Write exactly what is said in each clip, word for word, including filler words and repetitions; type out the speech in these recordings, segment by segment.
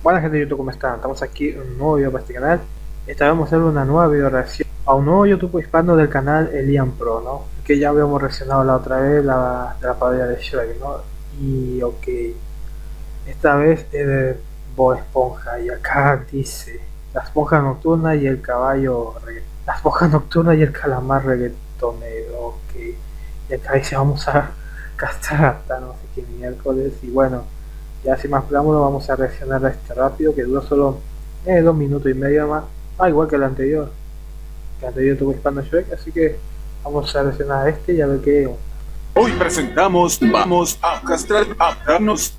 Buenas gente de YouTube, ¿cómo están? Estamos aquí en un nuevo video para este canal. Esta vez vamos a hacer una nueva video reacción a un nuevo YouTube hispano del canal Elian Pro, ¿no? Que ya habíamos reaccionado la otra vez, la, de la parodia de Shrek, ¿no? Y ok, esta vez es de Bob Esponja y acá dice la esponja nocturna y el caballo regga... la esponja nocturna y el calamar reggaetonero, ok. Y acá dice vamos a castrar hasta no sé qué miércoles. Y bueno, ya sin más preámbulo vamos a reaccionar a este rápido que dura solo eh, dos minutos y medio más, ah, igual que el anterior, que el anterior tuvo hispano Shrek, así que vamos a reaccionar a este y a ver qué. Hoy presentamos Vamos a castrar a darnos.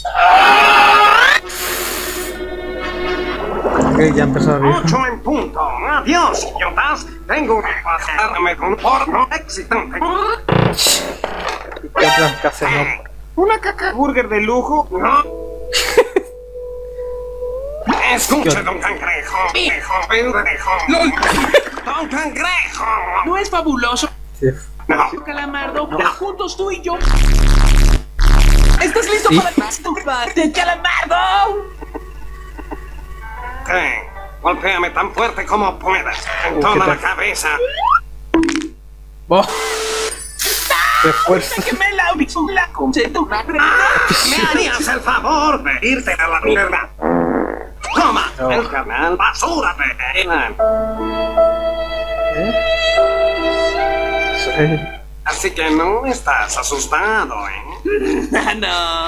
Ok, ya empezó a reír. Ocho en punto. Adiós, idiotas. Tengo que pasarme con porno excitante. ¿Qué otras que hacen, no? ¿Una caca burger de lujo? No. Escuche, don Cangrejo. Hijo, pendejo. Don Cangrejo. ¿No es fabuloso? Sí. No. Calamardo, juntos tú y yo. ¿Estás listo ¿Sí? para masturbarte, Calamardo? ¿Qué? Golpéame tan fuerte como puedas. En Uh, toda ¿qué la tal? cabeza. Oh. Refuerzo. Que me la la concepto una Ah, ¿me harías el favor de irte a la mierda? Toma, No. el canal basura de Elan. ¿Eh? Sí. Así que no estás asustado, ¿eh? no.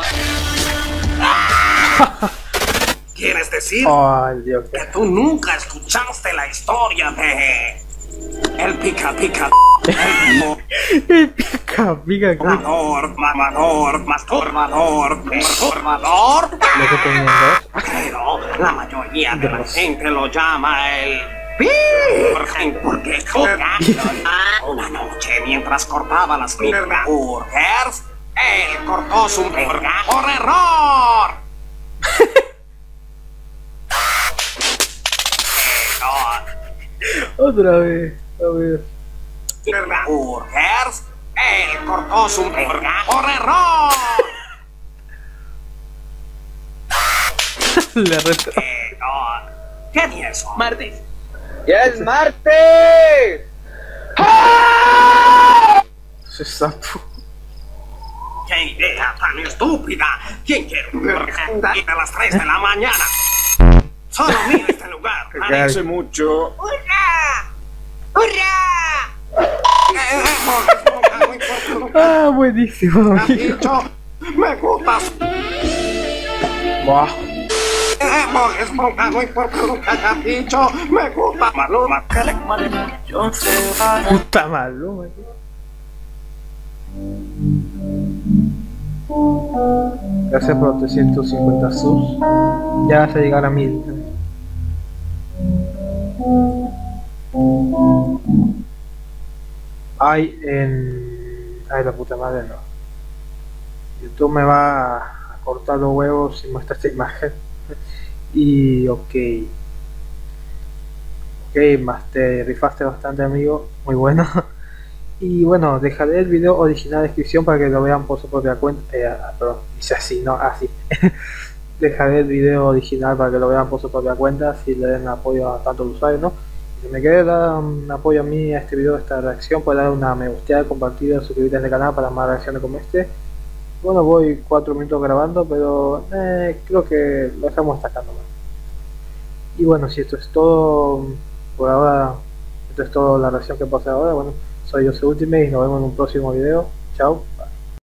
¿Quieres decir Ay, Dios. que tú nunca escuchaste la historia de el pica pica, el Pica, pica, que mamador, mamador, masturbador, masturbador? lo que tenían dos. Pero la mayoría de la Dos. gente lo llama el Virgen porque una noche mientras cortaba las burgers, él cortó su burger por error. Otra vez, a ver. Burgers, él cortó su burger por error. Le reto. Pero, ¿qué día es hoy? Martes. ¡Ya es martes! Se sapo. ¡Qué idea tan estúpida! ¿Quién quiere un burger a las tres de la mañana? Solo mira este lugar. Hace mucho. ¡Hurra! ¡Hurra! Ah, buenísimo. Me has dicho, me gustas. Buah. Es monta, no importa lo que hayas dicho, me gusta. Maluma, yo sé. Puta Maluma. Gracias por los trescientos cincuenta subs. Ya vas a llegar a mil. Ay, en... Ay, la puta madre, no. YouTube me va a cortar los huevos si muestra esta imagen. Y ok. Ok, más te rifaste bastante, amigo. Muy bueno. Y bueno, dejaré el video original en la descripción para que lo vean por su propia cuenta. Eh, perdón, dice así, no, así. Dejaré el video original para que lo vean por su propia cuenta, si le den apoyo a tanto el usuario, ¿no? Si me quieres dar un apoyo a mí a este video, a esta reacción, puedes dar una me gusteada, compartida, suscribirte al canal para más reacciones como este. Bueno, voy cuatro minutos grabando, pero eh, creo que lo dejamos hasta acá nomás. Y bueno, si esto es todo por ahora, esto es todo la reacción que pasé ahora. Bueno, soy Jose Ultimate y nos vemos en un próximo video. Chao.